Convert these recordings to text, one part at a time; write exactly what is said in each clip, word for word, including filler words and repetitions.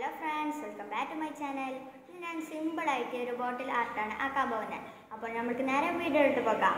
Hello friends, welcome back to my channel. This is simple idea bottle art ആണ് ആക്കാൻ പോകുന്നത്. അപ്പോൾ നമുക്ക് നേരെ വീഡിയോയിലോട്ട് പോകാം.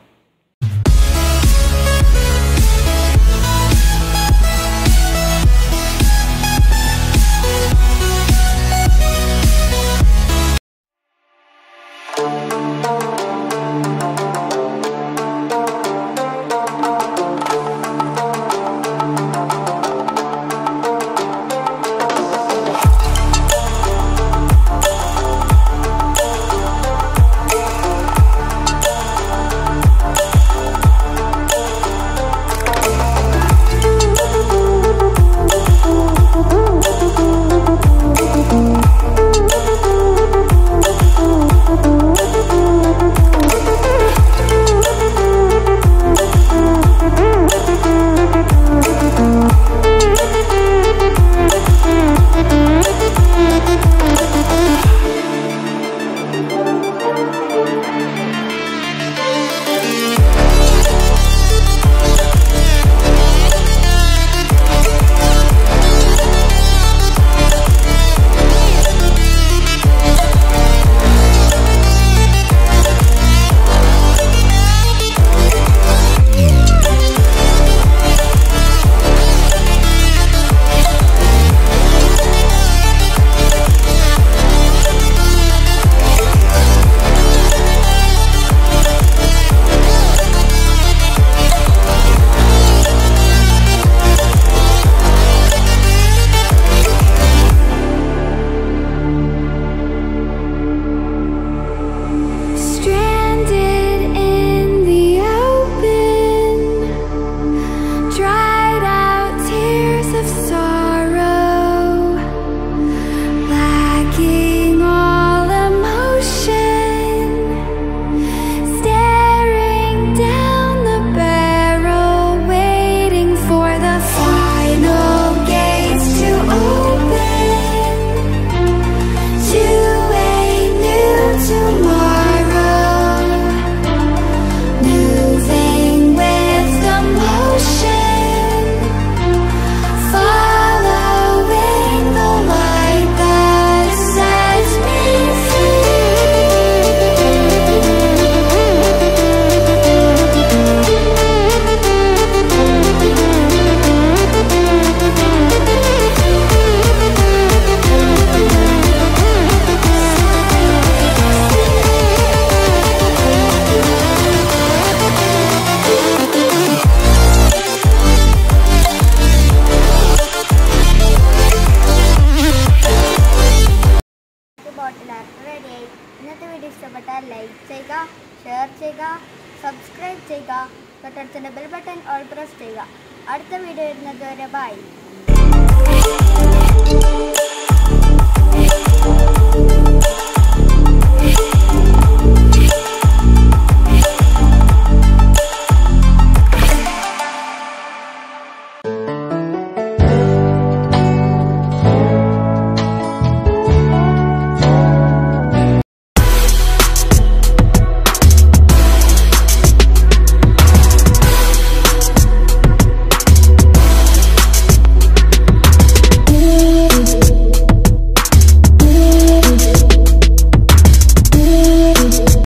ഇന്നത്തെ വീഡിയോ ഇഷ്ടപ്പെട്ടാൽ ലൈക്ക് ചെയ്യുക, ഷെയർ ചെയ്യുക, സബ്സ്ക്രൈബ് ചെയ്യുക, തൊട്ടടുത്തുള്ള ബെൽ ബട്ടൺ ഓൾ പ്രസ് ചെയ്യുക. അടുത്ത വീഡിയോ വരുന്നത് വരെ ബൈ.